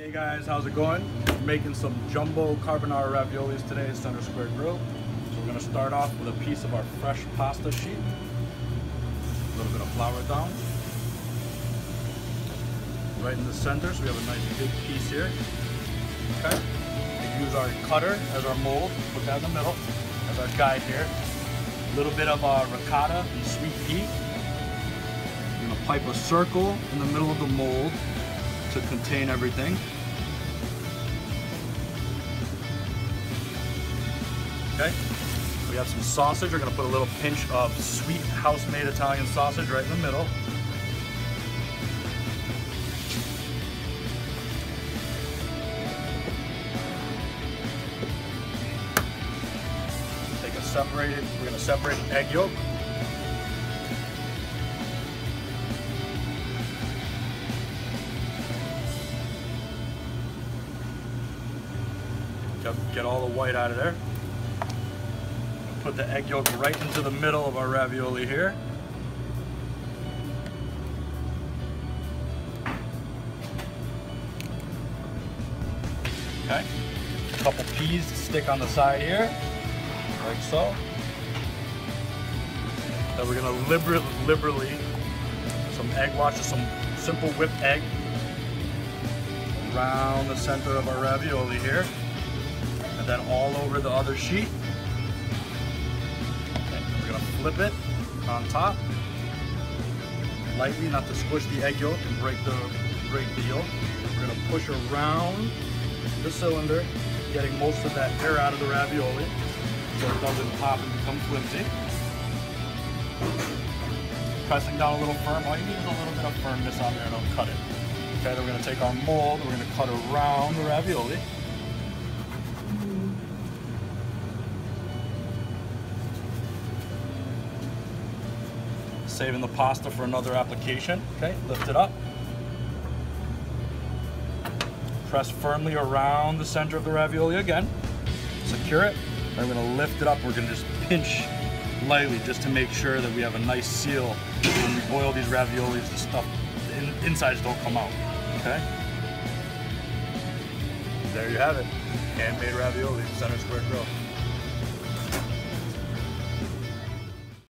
Hey guys, how's it going? We're making some jumbo carbonara raviolis today at Center Square Grill. So we're going to start off with a piece of our fresh pasta sheet. A little bit of flour down. Right in the center, so we have a nice big piece here. Okay. We use our cutter as our mold. Put that in the middle as our guide here. A little bit of ricotta and sweet pea. We're going to pipe a circle in the middle of the mold to contain everything. Okay, we have some sausage. We're going to put a little pinch of sweet house-made Italian sausage right in the middle. We're going to separate an egg yolk. Get all the white out of there. Put the egg yolk right into the middle of our ravioli here. Okay. A couple peas to stick on the side here, like so. Then we're gonna liberally some egg wash, just some simple whipped egg around the center of our ravioli here. And then all over the other sheet. Okay, we're gonna flip it on top. Lightly, not to squish the egg yolk and break the yolk. We're gonna push around the cylinder, getting most of that air out of the ravioli so it doesn't pop and become flimsy. Pressing down a little firm. All you need is a little bit of firmness on there and it'll cut it. Okay, then we're gonna take our mold, we're gonna cut around the ravioli. Saving the pasta for another application. Okay, lift it up. Press firmly around the center of the ravioli again. Secure it. Then we're gonna lift it up. We're gonna just pinch lightly just to make sure that we have a nice seal. When we boil these raviolis, the stuff, the insides don't come out. Okay? There you have it. Handmade ravioli, Center Square Grill.